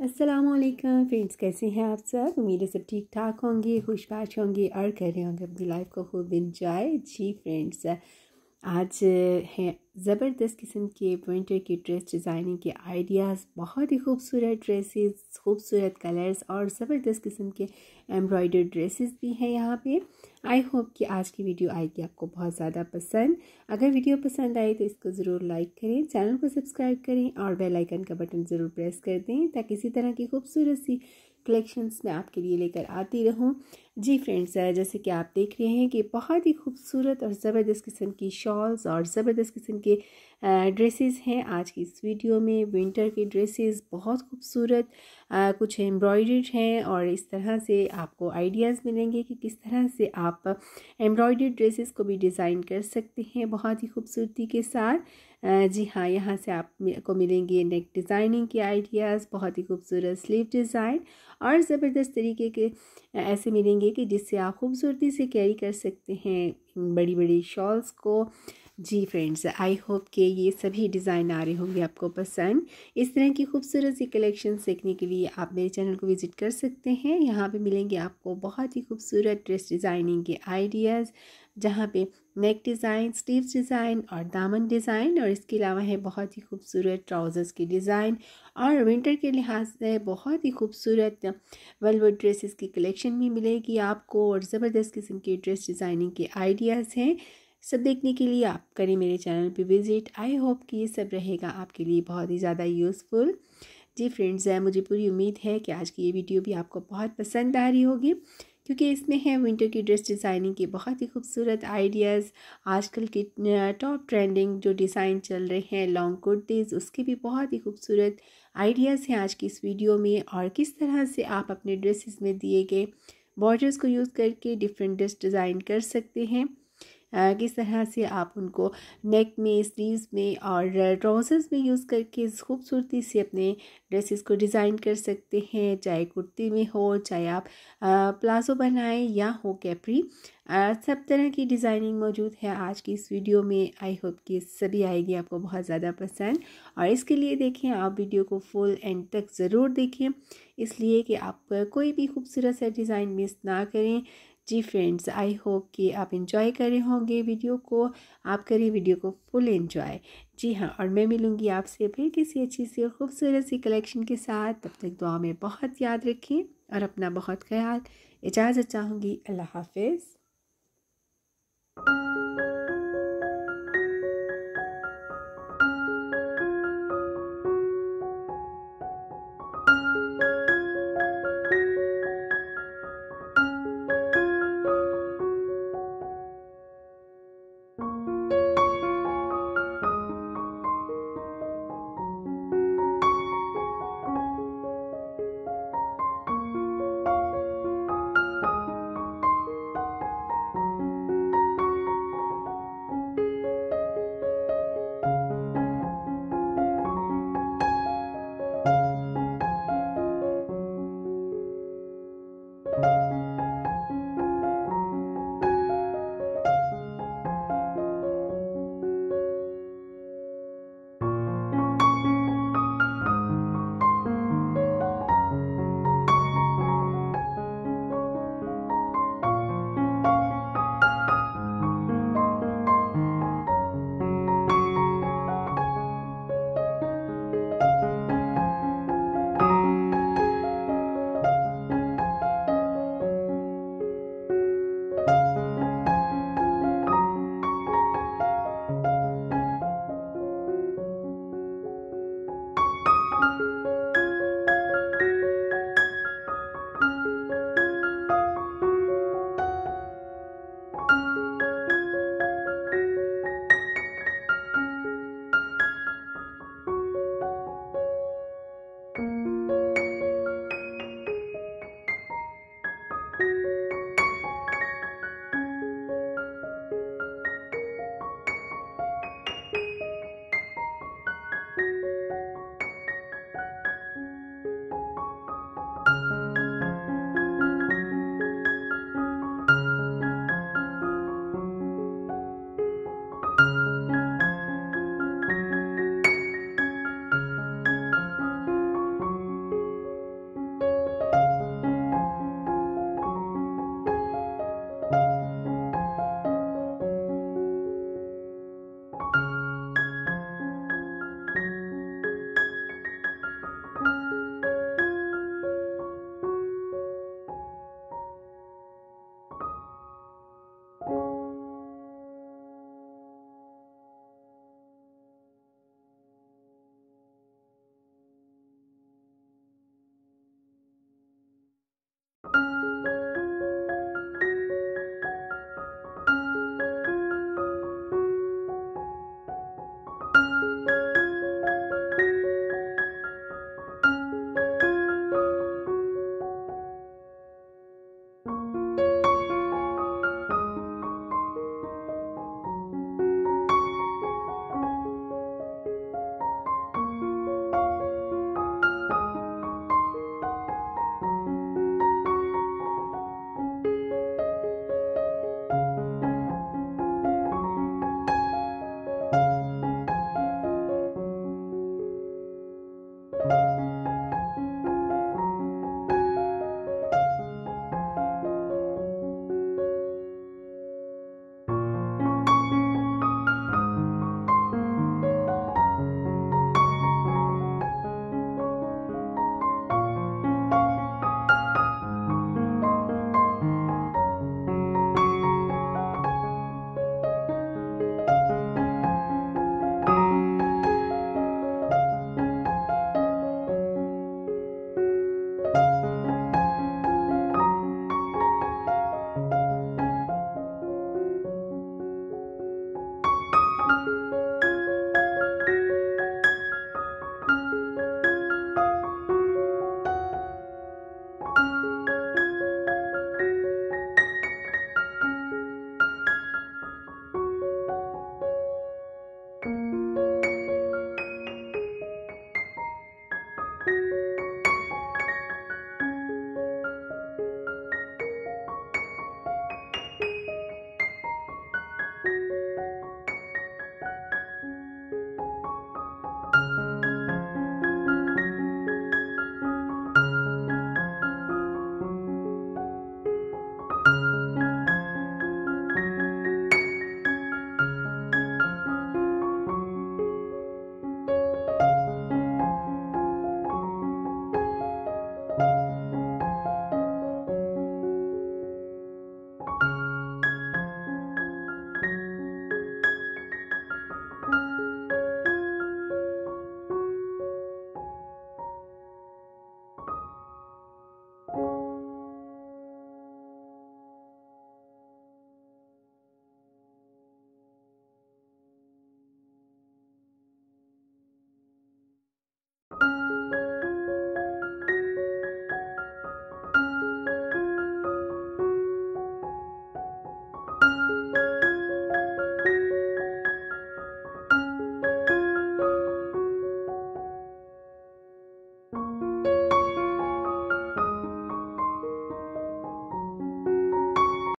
अस्सलामुअलैकुम फ्रेंड्स, कैसे हैं आप सब। उम्मीद है सब ठीक ठाक होंगे, खुशबाश होंगे और कर रहे होंगे अपनी लाइफ को खूब इंजॉय। जी फ्रेंड्स, आज हैं ज़बरदस्त किस्म के विंटर की ड्रेस डिज़ाइनिंग के आइडियाज़। बहुत ही खूबसूरत ड्रेसेस, खूबसूरत कलर्स और ज़बरदस्त किस्म के एम्ब्रॉयडर्ड ड्रेसेस भी हैं यहाँ पे। आई होप कि आज की वीडियो आएगी आपको बहुत ज़्यादा पसंद। अगर वीडियो पसंद आए तो इसको ज़रूर लाइक करें, चैनल को सब्सक्राइब करें और बेल आइकन का बटन ज़रूर प्रेस कर दें ताकि इसी तरह की खूबसूरत सी कलेक्शंस मैं आपके लिए लेकर आती रहूं। जी फ्रेंड्स, जैसे कि आप देख रहे हैं कि बहुत ही खूबसूरत और ज़बरदस्त किस्म की शॉल्स और ज़बरदस्त किस्म के ड्रेसेस हैं आज की इस वीडियो में। विंटर के ड्रेसेस बहुत खूबसूरत, कुछ एम्ब्रॉयडर्ड हैं और इस तरह से आपको आइडियाज़ मिलेंगे कि किस तरह से आप एम्ब्रॉयडर्ड ड्रेसेस को भी डिज़ाइन कर सकते हैं बहुत ही खूबसूरती के साथ। जी हाँ, यहाँ से आप को मिलेंगे नेक डिज़ाइनिंग के आइडियाज़, बहुत ही खूबसूरत स्लीव डिज़ाइन और ज़बरदस्त तरीके के ऐसे मिलेंगे कि जिससे आप खूबसूरती से कैरी कर सकते हैं बड़ी बड़ी शॉल्स को। जी फ्रेंड्स, आई होप कि ये सभी डिज़ाइन आ रहे होंगे आपको पसंद। इस तरह की खूबसूरत सी कलेक्शन देखने के लिए आप मेरे चैनल को विज़िट कर सकते हैं। यहाँ पे मिलेंगे आपको बहुत ही खूबसूरत ड्रेस डिज़ाइनिंग के आइडियाज़, जहाँ पे नेक डिज़ाइन, स्लीव्स डिज़ाइन और दामन डिज़ाइन और इसके अलावा है बहुत ही खूबसूरत ट्राउज़र्स की डिज़ाइन और विंटर के लिहाज से बहुत ही खूबसूरत वेलवेट ड्रेसेस की कलेक्शन भी मिलेगी आपको और ज़बरदस्त किस्म की ड्रेस डिज़ाइनिंग के आइडियाज़ हैं। सब देखने के लिए आप करें मेरे चैनल पे विज़िट। आई होप कि ये सब रहेगा आपके लिए बहुत ही ज़्यादा यूज़फुल। जी फ्रेंड्स, मुझे पूरी उम्मीद है कि आज की ये वीडियो भी आपको बहुत पसंद आ रही होगी क्योंकि इसमें है विंटर की ड्रेस डिज़ाइनिंग के बहुत ही खूबसूरत आइडियाज़। आजकल के टॉप ट्रेंडिंग जो डिज़ाइन चल रहे हैं लॉन्ग कुर्तीज़, उसके भी बहुत ही खूबसूरत आइडियाज़ हैं आज की इस वीडियो में। और किस तरह से आप अपने ड्रेसेस में दिए गए बॉर्डर्स को यूज़ करके डिफरेंट ड्रेस डिज़ाइन कर सकते हैं, किस तरह से आप उनको नेक में, स्लीव्स में और ट्राउज़र्स में यूज़ करके खूबसूरती से अपने ड्रेसेस को डिज़ाइन कर सकते हैं। चाहे कुर्ती में हो, चाहे आप प्लाज़ो बनाएं या हो कैप्री, सब तरह की डिज़ाइनिंग मौजूद है आज की इस वीडियो में। आई होप कि सभी आएगी आपको बहुत ज़्यादा पसंद और इसके लिए देखें आप वीडियो को फुल एंड तक ज़रूर देखें, इसलिए कि आप कोई भी खूबसूरत सा डिज़ाइन मिस ना करें। जी फ्रेंड्स, आई होप कि आप इंजॉय कर रहे होंगे वीडियो को। आप करिए वीडियो को फुल एंजॉय। जी हाँ, और मैं मिलूँगी आपसे फिर किसी अच्छी सी और खूबसूरत सी कलेक्शन के साथ। तब तक दुआ में बहुत याद रखें और अपना बहुत ख्याल। इजाज़त चाहूँगी। अल्लाह हाफिज़।